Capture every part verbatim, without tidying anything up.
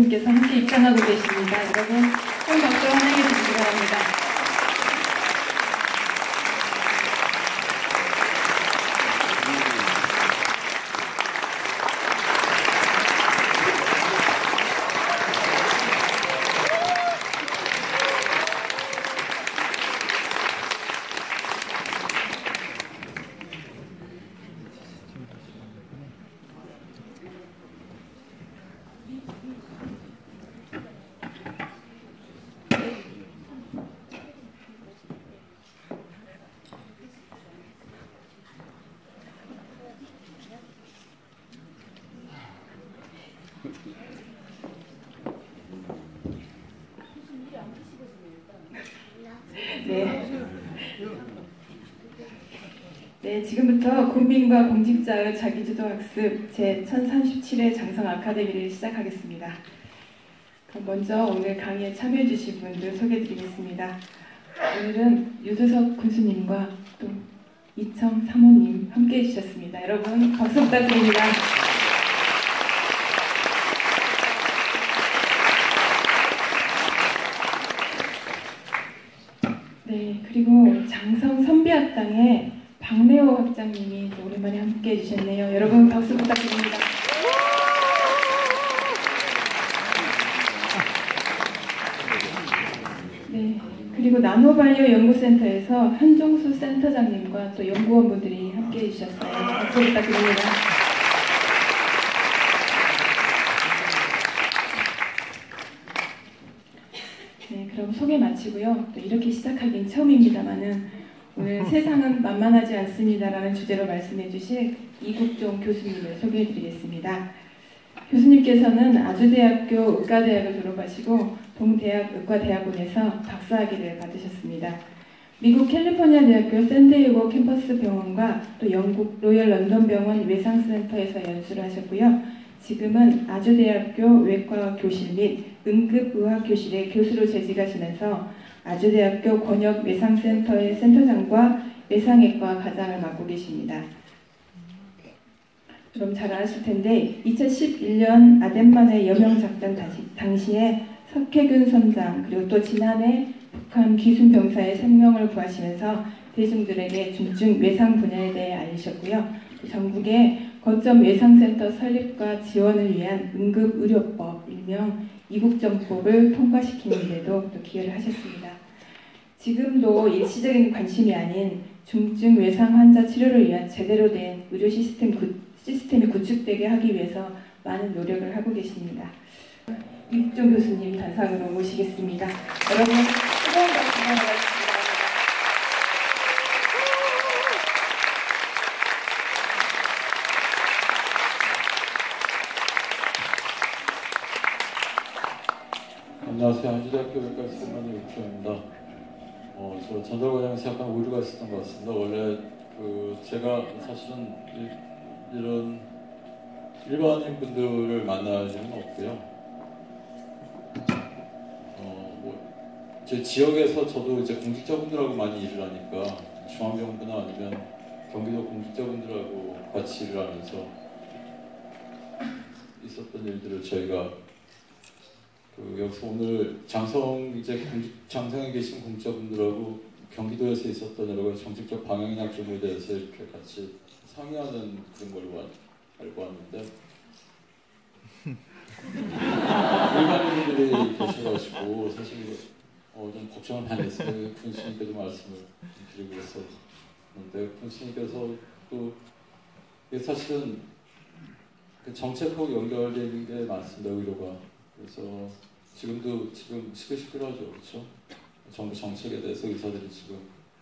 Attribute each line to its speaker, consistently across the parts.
Speaker 1: 께서 함께 입장하고 계십니다. 여러분, 큰 박수로 환영해 주시기 바랍니다. 네. 네, 지금부터 국민과 공직자의 자기주도학습 제천삼십칠 회 장성 아카데미를 시작하겠습니다. 그럼 먼저 오늘 강의에 참여해 주신 분들 소개해 드리겠습니다. 오늘은 유두석 군수님과 또 이청 사모님 함께 해주셨습니다. 여러분 박수 부탁드립니다. 네, 그리고 장성 선비학당의 박래호 학장님이 오랜만에 함께 해주셨네요. 여러분 박수 부탁드립니다. 네, 그리고 나노바이오 연구센터에서 한종수 센터장님과 또 연구원분들이 함께 해주셨어요. 박수 부탁드립니다. 네, 그럼 소개 마치고요. 또 이렇게 시작하긴 처음입니다만은 오늘 세상은 만만하지 않습니다라는 주제로 말씀해 주실 이국종 교수님을 소개해 드리겠습니다. 교수님께서는 아주대학교 의과대학을 졸업하시고 동대학 의과대학원에서 박사학위를 받으셨습니다. 미국 캘리포니아 대학교 샌디에고 캠퍼스 병원과 또 영국 로열 런던 병원 외상센터에서 연수를 하셨고요. 지금은 아주대학교 외과교실 및 응급의학교실의 교수로 재직하시면서 아주대학교 권역 외상센터의 센터장과 외상외과 과장을 맡고 계십니다. 그럼 잘 아실 텐데 이천십일 년 아덴만의 여명작전 당시에 석혜균 선장 그리고 또 지난해 북한 귀순병사의 생명을 구하시면서 대중들에게 중증 외상 분야에 대해 알리셨고요. 전국의 거점 외상센터 설립과 지원을 위한 응급의료법 일명 이국정법을 통과시키는 데도 또 기여를 하셨습니다. 지금도 일시적인 관심이 아닌 중증 외상 환자 치료를 위한 제대로 된 의료 시스템 구, 시스템이 구축되게 하기 위해서 많은 노력을 하고 계십니다. 이국종 교수님 단상으로 모시겠습니다. 여러분 뜨거운 박수 부탁드립니다.
Speaker 2: 안녕하세요. 아주대학교 외과의사 선생님 이국종입니다. 어, 저 전달 과정에서 약간 오류가 있었던 것 같습니다. 원래 그 제가 사실은 이, 이런 일반인 분들을 만날 일은 없고요. 어, 뭐 제 지역에서 저도 이제 공직자분들하고 많이 일을 하니까 중앙정부나 아니면 경기도 공직자분들하고 같이 일을 하면서 있었던 일들을 저희가 그 여기서 오늘 장성 이제 공직, 장성에 계신 공직자분들하고 경기도에서 있었던 여러 가지 정책적 방향이나 그런 거에 대해서 이렇게 같이 상의하는 그런 걸로 알고 왔는데 일반인들이 계셔가지고 사실 어, 좀 걱정을 많이 했어요. 군수님께도 말씀을 드리고 있었는데 군수님께서 또 이게 사실은 그 정책하고 연결되는 게 많습니다. 의료가. 그래서 지금도 지금 시끌시끌하죠, 그렇죠? 정부 정책에 대해서 의사들이 지금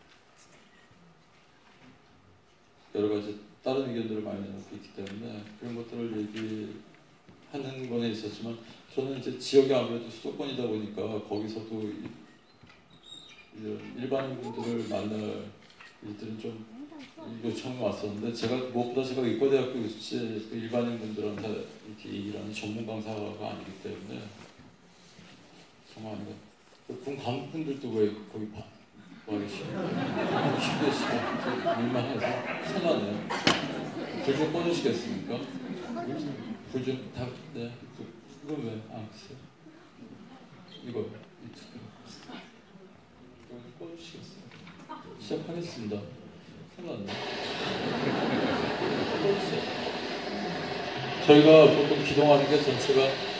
Speaker 2: 여러 가지 다른 의견들을 많이 내놓고 있기 때문에 그런 것들을 얘기하는 거에 있었지만 저는 이제 지역이 아무래도 수도권이다 보니까 거기서도 이런 일반인분들을 만날 일들은 좀 요청이 왔었는데 제가 무엇보다 제가 의과대학교 교수지 일반인분들한테 이렇게 얘기를 하는 전문 강사가 아니기 때문에 정말 아니고 군 간부분들도 왜 거기 봐, 와 계시나요? 휴게시가 밀만해서 편하네요. 불 좀 꺼주시겠습니까? 불 좀 다, 네. 이건 왜? 아, 글쎄요. 이거 유튜브. 이거 꺼주시겠어요? 시작하겠습니다. 큰일 났네. 꺼주세요. 저희가 보통 기동하는 게 전체가